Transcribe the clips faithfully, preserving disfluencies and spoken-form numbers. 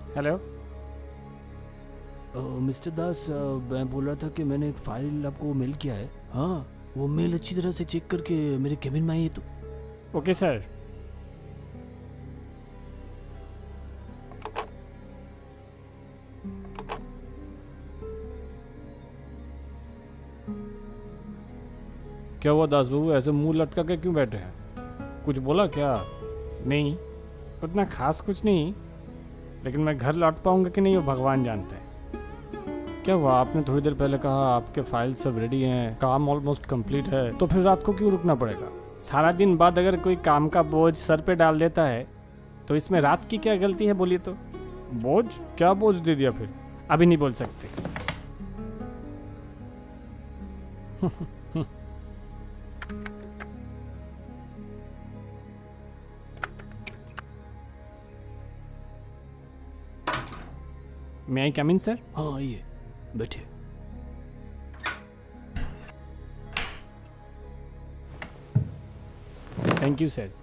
Hello mister दास, मैं बोल रहा था कि मैंने एक फाइल आपको मेल किया है। हाँ, वो मेल अच्छी तरह से चेक करके मेरे केबिन में आई है तो। Okay sir. क्या हुआ दास बाबू, ऐसे मुंह लटका के क्यों बैठे हैं? कुछ बोला क्या? नहीं, उतना खास कुछ नहीं, लेकिन मैं घर लौट पाऊंगा कि नहीं वो भगवान जानते हैं। क्या हुआ, आपने थोड़ी देर पहले कहा आपके फाइल सब रेडी हैं, काम ऑलमोस्ट कंप्लीट है, तो फिर रात को क्यों रुकना पड़ेगा? सारा दिन बाद अगर कोई काम का बोझ सर पे डाल देता है तो इसमें रात की क्या गलती है बोलिए तो? बोझ? क्या बोझ दे दिया फिर? अभी नहीं बोल सकते। May I come in sir? हाँ आइए, बैठिए। Thank you sir.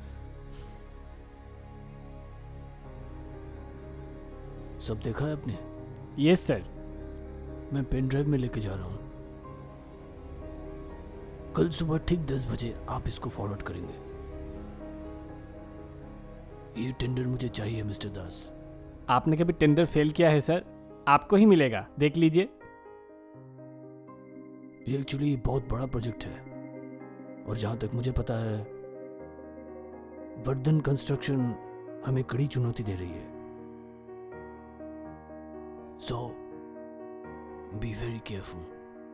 सब देखा है आपने? Yes sir. मैं पेन ड्राइव में लेके जा रहा हूँ। कल सुबह ठीक दस बजे आप इसको फॉरवर्ड करेंगे। ये टेंडर मुझे चाहिए मिस्टर दास। आपने कभी टेंडर फेल किया है सर? आपको ही मिलेगा, देख लीजिए। ये एक्चुअली बहुत बड़ा प्रोजेक्ट है और जहां तक मुझे पता है वर्धन कंस्ट्रक्शन हमें कड़ी चुनौती दे रही है। So be very careful.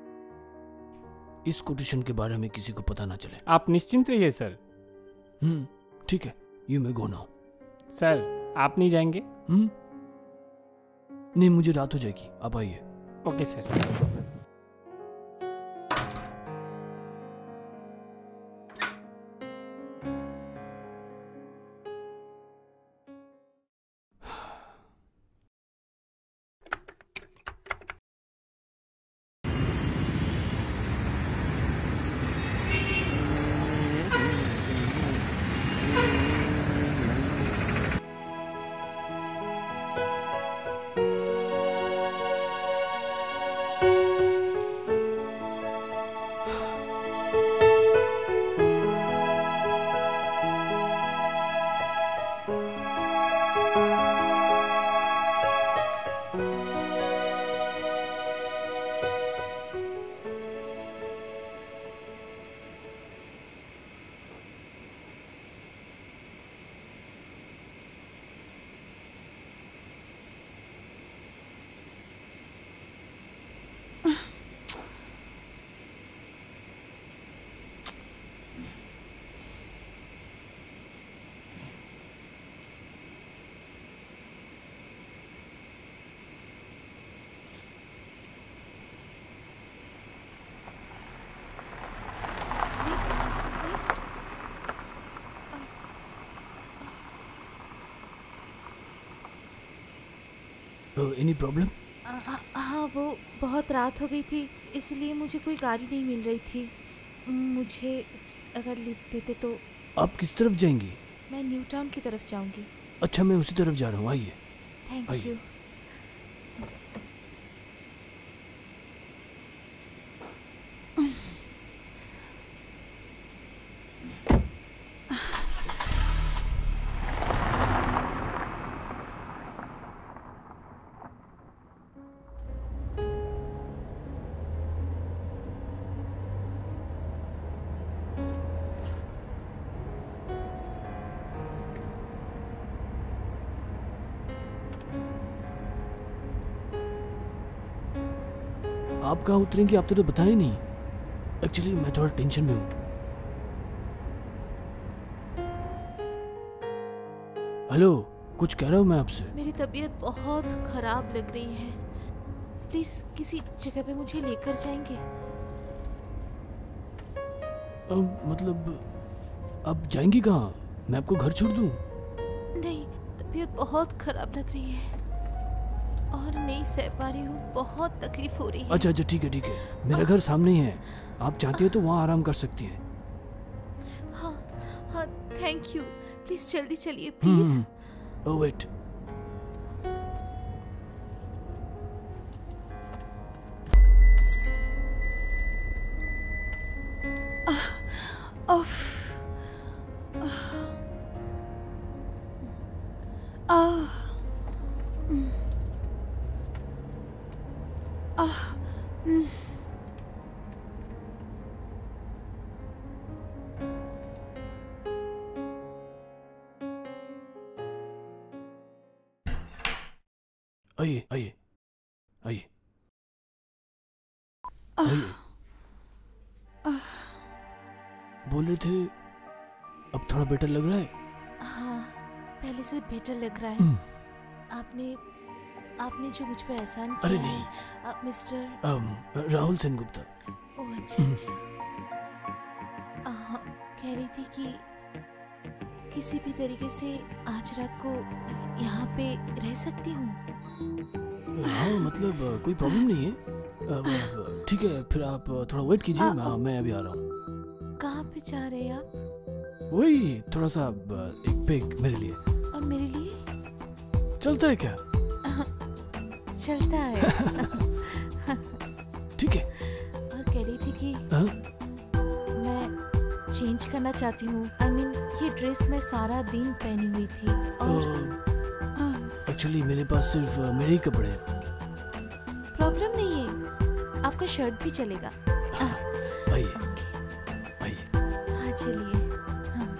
इस कोटेशन के बारे में किसी को पता ना चले। आप निश्चिंत रहिए सर। हम्म, ठीक है, you may go now. Sir आप नहीं जाएंगे? हम्म, नहीं, मुझे रात हो जाएगी, आप आइए। Okay sir. Any problem? हाँ, वो बहुत रात हो गई थी, इसलिए मुझे कोई गाड़ी नहीं मिल रही थी। मुझे अगर लिफ्ट देते तो। आप किस तरफ जाएंगी? मैं न्यू टाउन की तरफ जाऊंगी। अच्छा, मैं उसी तरफ जा रहा हूँ, आइए। Thank you. आप कहाँ उतरेंगे? आप तो बताए नहीं। एक्चुअली मैं थोड़ा टेंशन में हूँ। हेलो, कुछ कह रहा हूँ मैं आपसे। मेरी तबीयत बहुत खराब लग रही है, प्लीज किसी जगह पे मुझे लेकर जाएंगे? आ, मतलब आप जाएंगी कहाँ? मैं आपको घर छोड़ दूँ? नहीं, तबीयत बहुत खराब लग रही है और नहीं सह पा रही हूँ, बहुत तकलीफ हो रही है। अच्छा अच्छा, ठीक है ठीक है, मेरा घर सामने ही है, आप चाहती हो तो वहाँ आराम कर सकती हैं। हाँ हाँ, थैंक यू। प्लीज जल्दी चलिए, प्लीज। ओह वेट, आह आह आइए आइए आइए आइए। बोल रहे थे अब थोड़ा बेटर लग रहा है? हाँ, पहले से बेटर लग रहा है। आपने आपने जो मुझ पे एहसान किया अरे है, नहीं। Uh, mister um, Rahul Sengupta. Oh अच्छा अच्छा। अ, हाँ, कह रही थी कि किसी भी तरीके से आज रात को यहाँ पे रह सकती हूँ। हाँ मतलब अ, कोई प्रॉब्लम नहीं है। अ, अ, ठीक है, फिर आप अ, थोड़ा वेट कीजिए। मैं मैं अभी आ रहा हूँ। कहाँ पे जा रहे हैं आप? वही थोड़ा सा अ, एक पेग मेरे लिए। और मेरे लिए? चलता है क्या? चलता है। ठीक है। और कह रही थी कि हाँ? मैं चेंज करना चाहती हूँ। आई मीन ये ड्रेस मैं सारा दिन पहनी हुई थी और एक्चुअली मेरे पास सिर्फ अ, मेरे ही कपड़े हैं। प्रॉब्लम नहीं है, आपका शर्ट भी चलेगा। आइए ओके, आइए। हाँ चलिए। हाँ।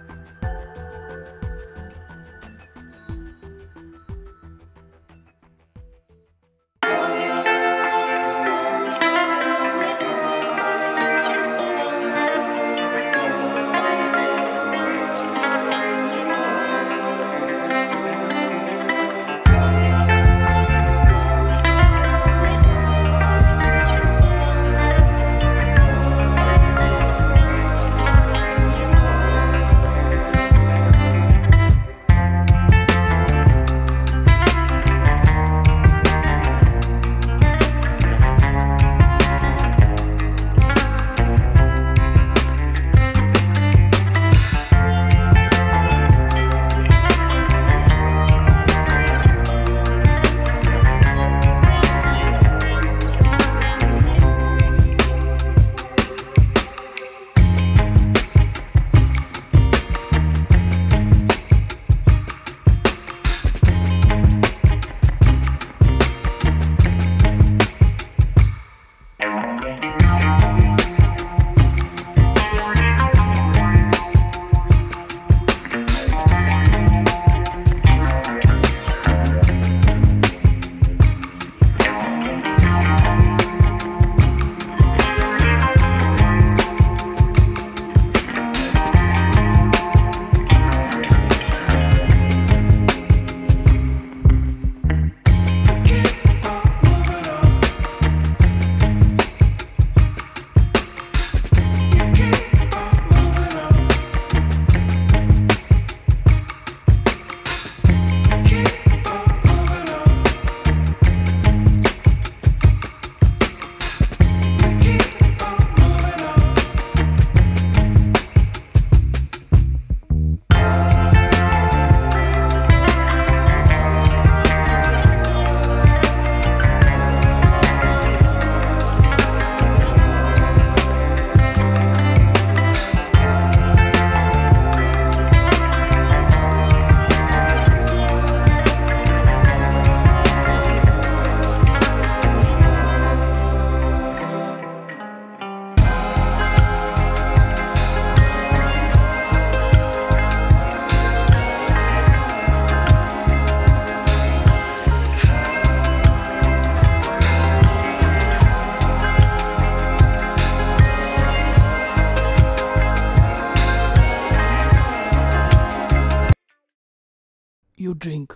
You drink.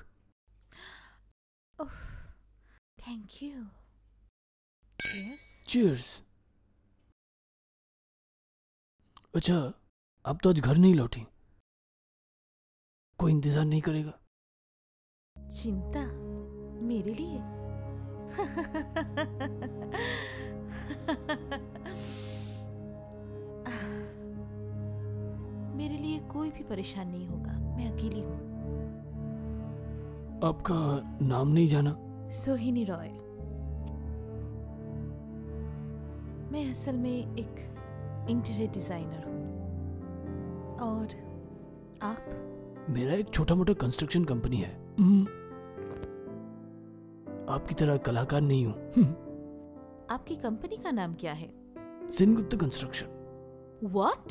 Oh, thank you. Cheers. Cheers. अच्छा, अब तो आज घर नहीं लौटी। कोई इंतजार नहीं करेगा? चिंता मेरे लिए? मेरे लिए कोई भी परेशान नहीं होगा, मैं अकेली हूँ। आपका नाम नहीं जाना? सोहिनी रॉय। मैं असल में एक इंटीरियर डिजाइनर हूँ। और आप? मेरा एक छोटा मोटा कंस्ट्रक्शन कंपनी है। हम्म, आपकी तरह कलाकार नहीं हूँ। आपकी कंपनी का नाम क्या है? सेनगुप्ता कंस्ट्रक्शन। व्हाट?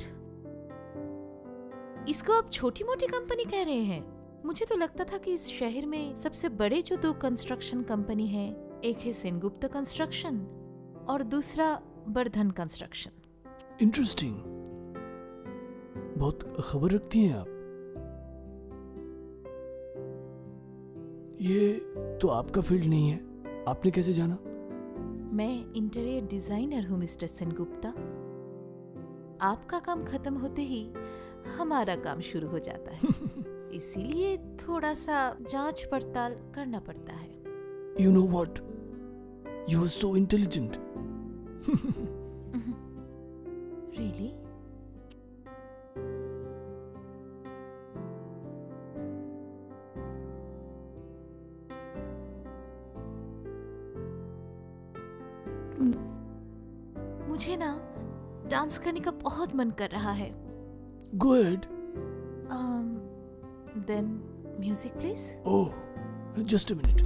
इसको आप छोटी मोटी कंपनी कह रहे हैं? मुझे तो लगता था कि इस शहर में सबसे बड़े जो दो कंस्ट्रक्शन कंपनी हैं, एक है सेनगुप्ता कंस्ट्रक्शन और दूसरा वर्धन कंस्ट्रक्शन। इंटरेस्टिंग, बहुत खबर रखती हैं आप। ये तो आपका फील्ड नहीं है, आपने कैसे जाना? मैं इंटीरियर डिजाइनर हूँ मिस्टर सेनगुप्ता। आपका काम खत्म होते ही हमारा काम शुरू हो जाता है, इसीलिए थोड़ा सा जांच पड़ताल करना पड़ता है। You know what? You are so intelligent. Really? मुझे ना डांस करने का बहुत मन कर रहा है। Go ahead. Um, then music please. Oh, just a minute.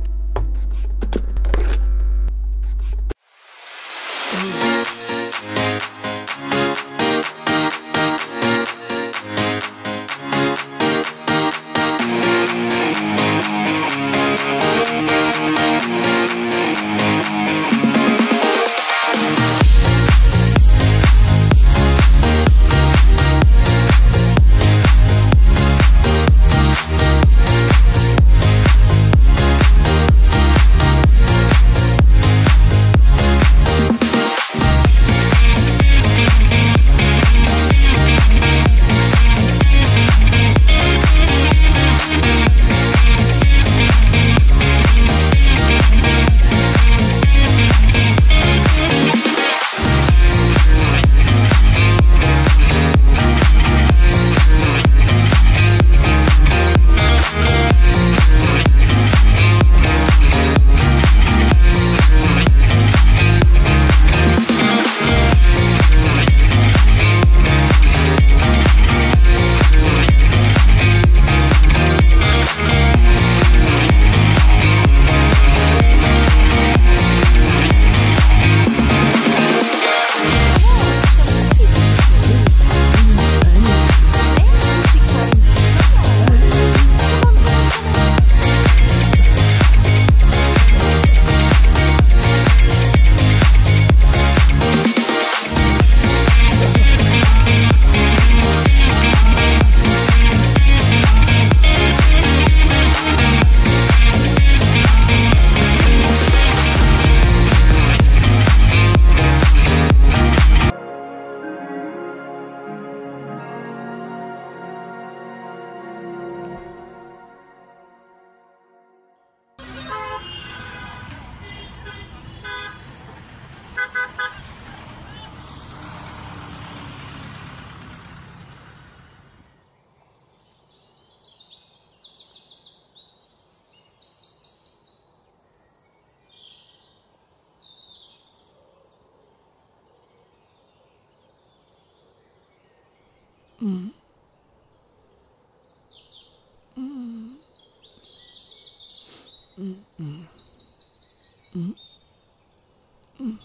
Mm. Mm. Mm. Mm. Mm. Mm.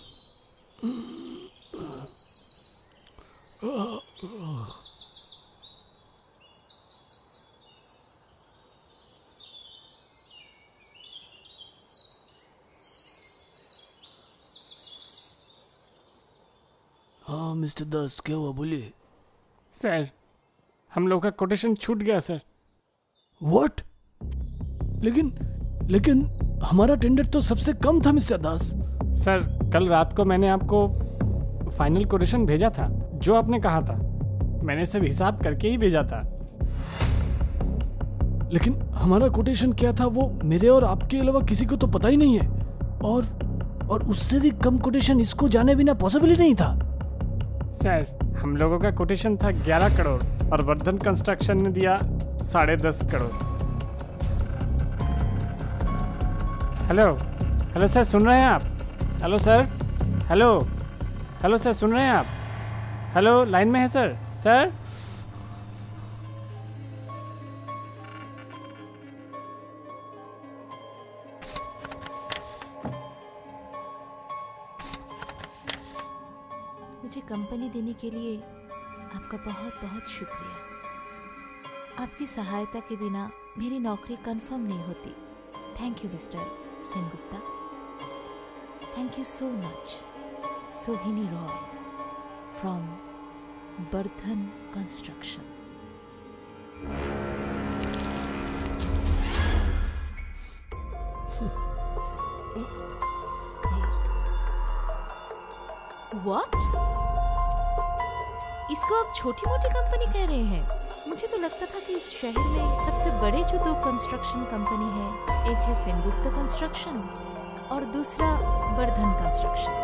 हाँ मिस्टर दास, क्या हुआ, बोलिए। सर, हम लोग का कोटेशन छूट गया सर। व्हाट? लेकिन लेकिन हमारा टेंडर तो सबसे कम था मिस्टर दास। सर, कल रात को मैंने आपको फाइनल कोटेशन भेजा था, जो आपने कहा था। मैंने सब हिसाब करके ही भेजा था। लेकिन हमारा कोटेशन क्या था वो मेरे और आपके अलावा किसी को तो पता ही नहीं है, और और उससे भी कम कोटेशन इसको जाने बिना पॉसिबल ही नहीं था। सर, हम लोगों का कोटेशन था ग्यारह करोड़ और वर्धन कंस्ट्रक्शन ने दिया साढ़े दस करोड़। हेलो हेलो सर, सुन रहे हैं आप? Hello sir, hello hello sir, सुन रहे हैं आप? हेलो, लाइन में है सर? सर कंपनी देने के लिए आपका बहुत बहुत शुक्रिया। आपकी सहायता के बिना मेरी नौकरी कंफर्म नहीं होती। Thank you mister Sengupta. Thank you so much. Sohini Roy from Bardhan construction. What? इसको आप छोटी मोटी कंपनी कह रहे हैं? मुझे तो लगता था कि इस शहर में सबसे बड़े जो दो कंस्ट्रक्शन कंपनी है, एक है सेनगुप्ता कंस्ट्रक्शन और दूसरा बर्धन कंस्ट्रक्शन।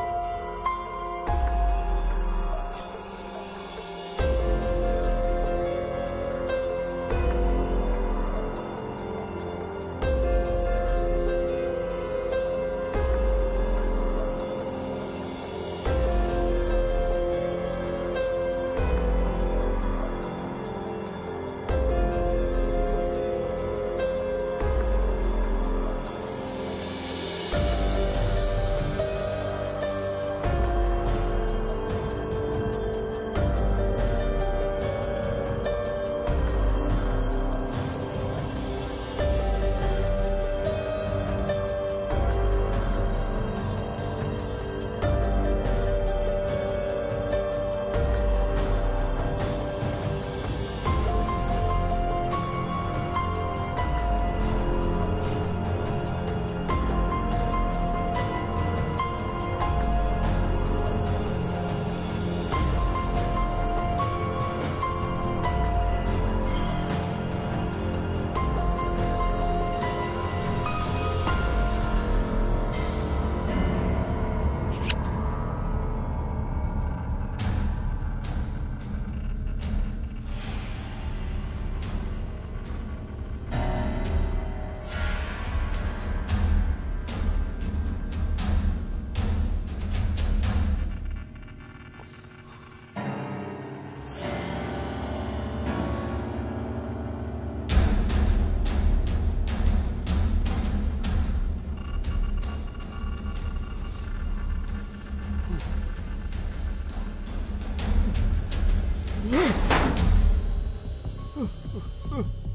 Uh, uh.